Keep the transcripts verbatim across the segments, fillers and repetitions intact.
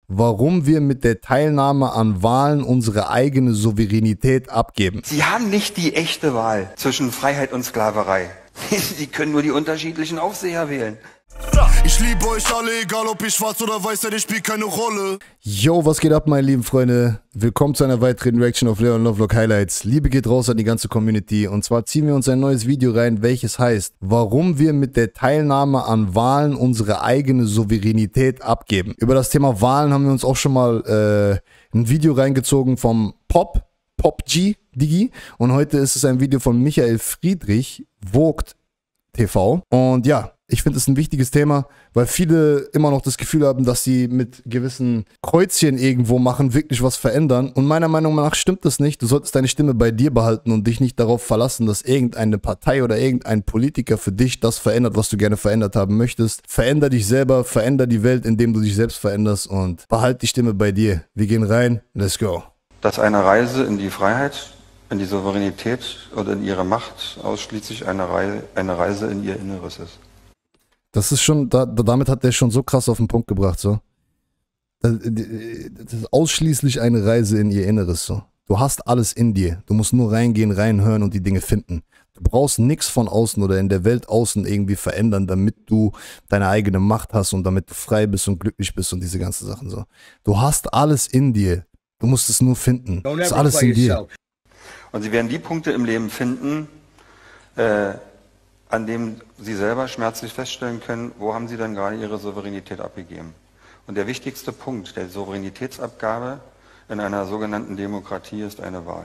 warum wir mit der Teilnahme an Wahlen unsere eigene Souveränität abgeben. Sie haben nicht die echte Wahl zwischen Freiheit und Sklaverei. Sie können nur die unterschiedlichen Aufseher wählen. Ich liebe euch alle, egal ob ich schwarz oder weiß, denn ich spiele keine Rolle. Yo, was geht ab, meine lieben Freunde? Willkommen zu einer weiteren Reaction auf Leon Lovelock Highlights. Liebe geht raus an die ganze Community. Und zwar ziehen wir uns ein neues Video rein, welches heißt, warum wir mit der Teilnahme an Wahlen unsere eigene Souveränität abgeben. Über das Thema Wahlen haben wir uns auch schon mal äh, ein Video reingezogen vom Pop, Pop G, Digi. Und heute ist es ein Video von Michael Friedrich, Vogt T V. Und ja, ich finde es ein wichtiges Thema, weil viele immer noch das Gefühl haben, dass sie mit gewissen Kreuzchen irgendwo machen, wirklich was verändern. Und meiner Meinung nach stimmt das nicht. Du solltest deine Stimme bei dir behalten und dich nicht darauf verlassen, dass irgendeine Partei oder irgendein Politiker für dich das verändert, was du gerne verändert haben möchtest. Veränder dich selber, veränder die Welt, indem du dich selbst veränderst und behalte die Stimme bei dir. Wir gehen rein, let's go. Dass eine Reise in die Freiheit, in die Souveränität oder in ihre Macht ausschließlich eine Reise, eine Reise in ihr Inneres ist. Das ist schon, da, damit hat der schon so krass auf den Punkt gebracht, so. Das, das ist ausschließlich eine Reise in ihr Inneres, so. Du hast alles in dir. Du musst nur reingehen, reinhören und die Dinge finden. Du brauchst nichts von außen oder in der Welt außen irgendwie verändern, damit du deine eigene Macht hast und damit du frei bist und glücklich bist und diese ganzen Sachen, so. Du hast alles in dir. Du musst es nur finden. Das ist alles in dir. Und sie werden die Punkte im Leben finden, äh, an dem sie selber schmerzlich feststellen können, wo haben sie dann gerade ihre Souveränität abgegeben. Und der wichtigste Punkt der Souveränitätsabgabe in einer sogenannten Demokratie ist eine Wahl.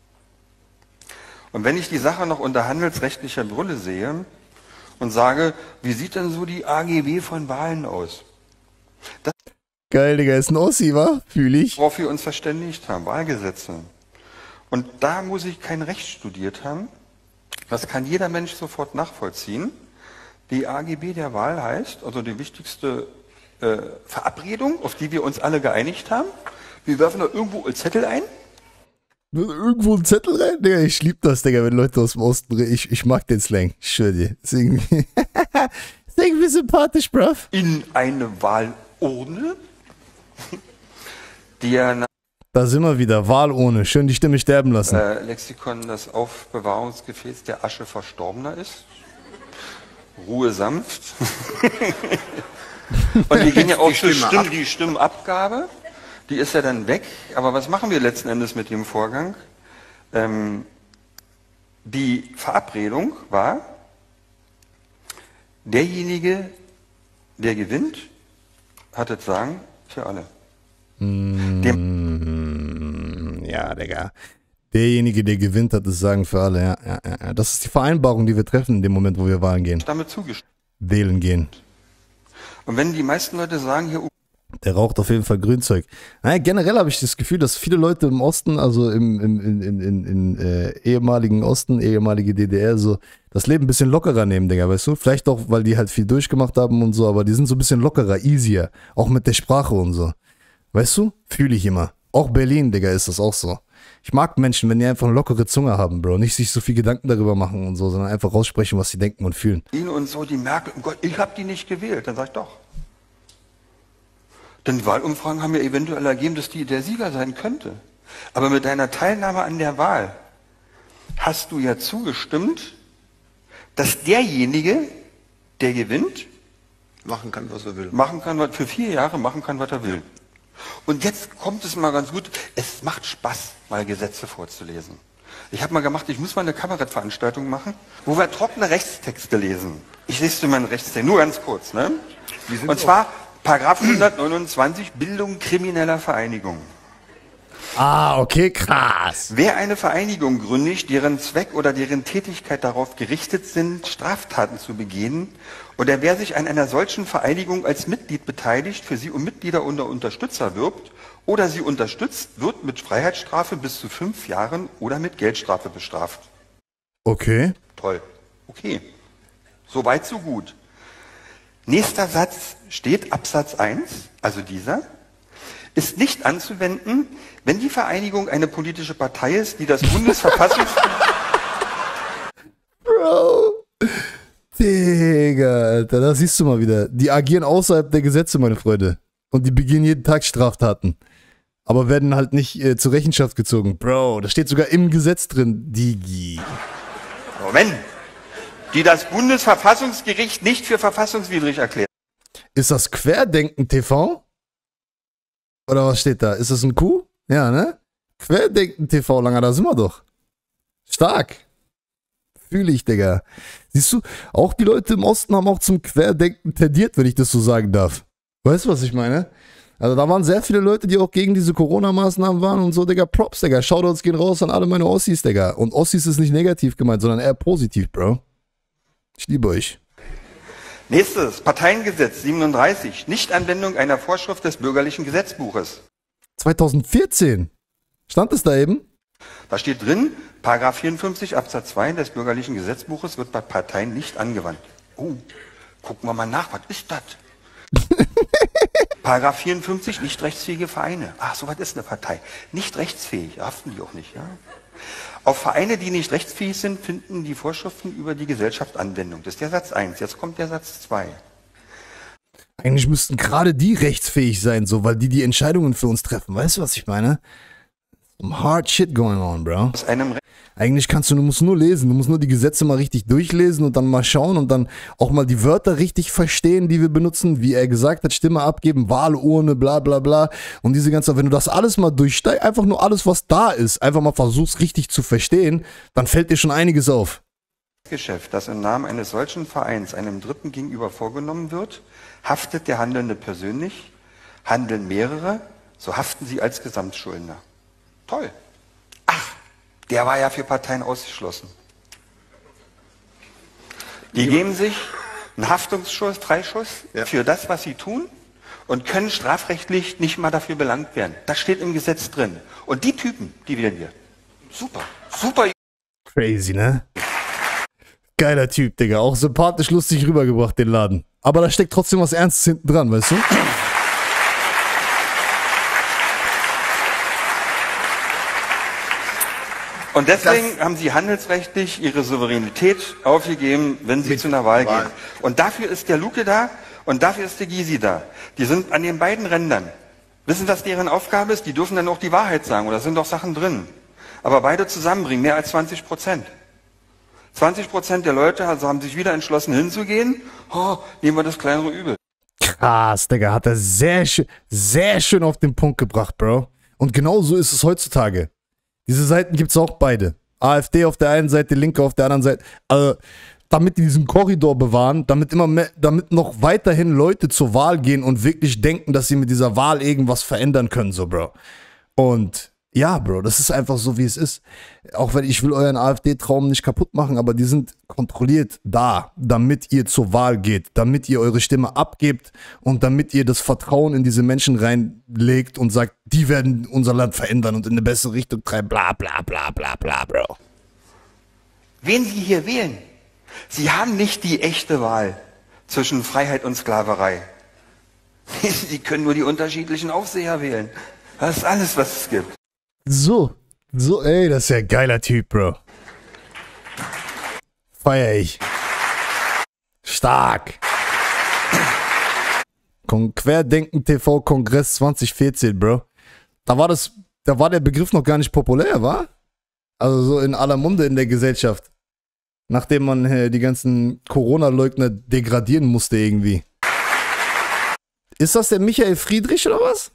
Und wenn ich die Sache noch unter handelsrechtlicher Brille sehe und sage, wie sieht denn so die A G B von Wahlen aus? Das Geil, Digga, ist ein Ossi, wa? Fühl ich. Worauf wir uns verständigt haben, Wahlgesetze. Und da muss ich kein Recht studiert haben. Das kann jeder Mensch sofort nachvollziehen. Die A G B der Wahl heißt, also die wichtigste äh, Verabredung, auf die wir uns alle geeinigt haben. Wir werfen da irgendwo einen Zettel ein. Irgendwo einen Zettel rein? Digga, ich lieb das, Digga, wenn Leute aus dem Osten reden. Ich, ich mag den Slang, ich schwör dir. Das ist irgendwie, ist irgendwie sympathisch, bruv. In eine Wahlurne, die ja nach Da sind wir wieder, Wahlurne, schön die Stimme sterben lassen. Äh, Lexikon das Aufbewahrungsgefäß der Asche Verstorbener ist. Ruhe sanft. Und wir gehen ja auch zur Stimme, die Stimmabgabe, die ist ja dann weg. Aber was machen wir letzten Endes mit dem Vorgang? Ähm, die Verabredung war, derjenige, der gewinnt, hat das Sagen für alle. Mm. Dem Ja, Digga. Derjenige, der gewinnt, hat das Sagen für alle. Ja, ja, ja. Das ist die Vereinbarung, die wir treffen in dem Moment, wo wir Wahlen gehen. Damit zugestimmt. Wählen gehen. Und wenn die meisten Leute sagen, hier... Der raucht auf jeden Fall Grünzeug. Naja, generell habe ich das Gefühl, dass viele Leute im Osten, also im, im in, in, in, in äh, ehemaligen Osten, ehemalige D D R, so das Leben ein bisschen lockerer nehmen, Digga, weißt du? Vielleicht auch, weil die halt viel durchgemacht haben und so, aber die sind so ein bisschen lockerer, easier. Auch mit der Sprache und so. Weißt du? Fühle ich immer. Auch Berlin, Digga, ist das auch so. Ich mag Menschen, wenn die einfach eine lockere Zunge haben, Bro. Nicht sich so viel Gedanken darüber machen und so, sondern einfach raussprechen, was sie denken und fühlen. Und so, die merken, oh Gott, ich habe die nicht gewählt. Dann sag ich doch. Denn die Wahlumfragen haben ja eventuell ergeben, dass die der Sieger sein könnte. Aber mit deiner Teilnahme an der Wahl hast du ja zugestimmt, dass derjenige, der gewinnt, machen kann, was er will. Machen kann, was für vier Jahre machen kann, was er will. Und jetzt kommt es mal ganz gut, es macht Spaß, mal Gesetze vorzulesen. Ich habe mal gemacht, ich muss mal eine Kabarettveranstaltung machen, wo wir trockene Rechtstexte lesen. Ich lese dir mal einen Rechtstext, nur ganz kurz. Ne? Und zwar Paragraph hundertneunundzwanzig, Bildung krimineller Vereinigung. Ah, okay, krass. Wer eine Vereinigung gründet, deren Zweck oder deren Tätigkeit darauf gerichtet sind, Straftaten zu begehen, oder wer sich an einer solchen Vereinigung als Mitglied beteiligt, für sie um Mitglieder oder Unterstützer wirbt, oder sie unterstützt, wird mit Freiheitsstrafe bis zu fünf Jahren oder mit Geldstrafe bestraft. Okay. Toll. Okay. So weit, so gut. Nächster Satz steht, Absatz eins, also dieser, ist nicht anzuwenden, wenn die Vereinigung eine politische Partei ist, die das Bundesverfassungs... Bro. Digga, Alter, da siehst du mal wieder. Die agieren außerhalb der Gesetze, meine Freunde. und die begehen jeden Tag Straftaten. Aber werden halt nicht äh, zur Rechenschaft gezogen. Bro, das steht sogar im Gesetz drin, Digi. Moment. Die das Bundesverfassungsgericht nicht für verfassungswidrig erklärt. Ist das Querdenken T V? Oder was steht da? Ist das ein Q? Ja, ne? Querdenken T V, Langer, da sind wir doch. Stark. Fühle ich, Digga. Siehst du, auch die Leute im Osten haben auch zum Querdenken tendiert, wenn ich das so sagen darf. Weißt du, was ich meine? Also da waren sehr viele Leute, die auch gegen diese Corona-Maßnahmen waren und so, Digga. Props, Digga. Shoutouts gehen raus an alle meine Ossis, Digga. Und Ossis ist nicht negativ gemeint, sondern eher positiv, Bro. Ich liebe euch. Nächstes, Parteiengesetz siebenunddreißig. Nichtanwendung einer Vorschrift des bürgerlichen Gesetzbuches. zweitausendvierzehn. Stand es da eben? Da steht drin, Paragraph vierundfünfzig Absatz zwei des bürgerlichen Gesetzbuches wird bei Parteien nicht angewandt. Oh, gucken wir mal nach, was ist das? Paragraph vierundfünfzig, nicht rechtsfähige Vereine. Ach, so was ist eine Partei. Nicht rechtsfähig, haften die auch nicht, ja? Auf Vereine, die nicht rechtsfähig sind, finden die Vorschriften über die Gesellschaft Anwendung. Das ist der Satz eins. Jetzt kommt der Satz zwei. Eigentlich müssten gerade die rechtsfähig sein, so, weil die die Entscheidungen für uns treffen. Weißt du, was ich meine? Some hard shit going on, bro. Aus einem Re Eigentlich kannst du, du musst nur lesen, du musst nur die Gesetze mal richtig durchlesen und dann mal schauen und dann auch mal die Wörter richtig verstehen, die wir benutzen, wie er gesagt hat, Stimme abgeben, Wahlurne, bla bla bla und diese ganze, wenn du das alles mal durchsteigst, einfach nur alles, was da ist, einfach mal versuchst richtig zu verstehen, dann fällt dir schon einiges auf. Geschäft, das im Namen eines solchen Vereins einem Dritten gegenüber vorgenommen wird, haftet der Handelnde persönlich, handeln mehrere, so haften sie als Gesamtschuldner. Toll. Ach, der war ja für Parteien ausgeschlossen. Die geben sich einen Haftungsschuss, Freischuss ja. für das, was sie tun und können strafrechtlich nicht mal dafür belangt werden. Das steht im Gesetz drin. Und die Typen, die wählen wir. Super, super. Crazy, ne? Geiler Typ, Digga. Auch sympathisch lustig rübergebracht, den Laden. Aber da steckt trotzdem was Ernstes hinten dran, weißt du? Und deswegen das haben sie handelsrechtlich ihre Souveränität aufgegeben, wenn sie zu einer Wahl, Wahl gehen. Und dafür ist der Luke da und dafür ist der Gysi da. Die sind an den beiden Rändern. Wissen, was deren Aufgabe ist? Die dürfen dann auch die Wahrheit sagen. Oder sind doch Sachen drin. Aber beide zusammenbringen mehr als zwanzig Prozent. zwanzig Prozent der Leute also haben sich wieder entschlossen hinzugehen. Oh, nehmen wir das kleinere Übel. Krass, Digga. Hat er sehr schön, sehr schön auf den Punkt gebracht, Bro. Und genau so ist es heutzutage. Diese Seiten gibt es auch beide. AfD auf der einen Seite, Linke auf der anderen Seite. Also, damit die diesen Korridor bewahren, damit immer mehr, damit noch weiterhin Leute zur Wahl gehen und wirklich denken, dass sie mit dieser Wahl irgendwas verändern können, so, Bro. Und ja, Bro, das ist einfach so, wie es ist. Auch wenn ich will euren AfD-Traum nicht kaputt machen, aber die sind kontrolliert da, damit ihr zur Wahl geht, damit ihr eure Stimme abgebt und damit ihr das Vertrauen in diese Menschen reinlegt und sagt, die werden unser Land verändern und in eine bessere Richtung treiben, bla bla bla bla bla, Bro. Wen Sie hier wählen, Sie haben nicht die echte Wahl zwischen Freiheit und Sklaverei. Sie können nur die unterschiedlichen Aufseher wählen. Das ist alles, was es gibt. So, so, ey, das ist ja ein geiler Typ, Bro. Feier ich. Stark. Querdenken T V Kongress zwanzig vierzehn, Bro. Da war das, da war der Begriff noch gar nicht populär, wa? Also so in aller Munde in der Gesellschaft. Nachdem man äh, die ganzen Corona-Leugner degradieren musste irgendwie. Ist das der Michael Friedrich oder was?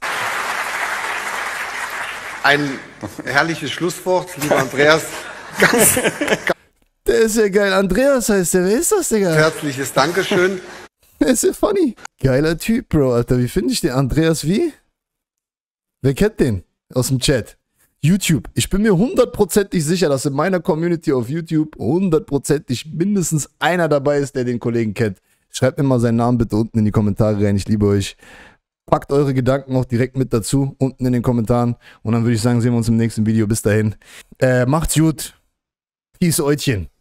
Ein herrliches Schlusswort, lieber Andreas. Ganz, ganz der ist ja geil. Andreas heißt der. Wer ist das, Digga? Herzliches Dankeschön. Der ist ja funny. Geiler Typ, Bro, Alter. Wie finde ich den? Andreas wie? Wer kennt den? Aus dem Chat. YouTube. Ich bin mir hundertprozentig sicher, dass in meiner Community auf YouTube hundertprozentig mindestens einer dabei ist, der den Kollegen kennt. Schreibt mir mal seinen Namen bitte unten in die Kommentare rein. Ich liebe euch. Packt eure Gedanken auch direkt mit dazu, unten in den Kommentaren. Und dann würde ich sagen, sehen wir uns im nächsten Video. Bis dahin. Äh, macht's gut. Peace, Eutchen.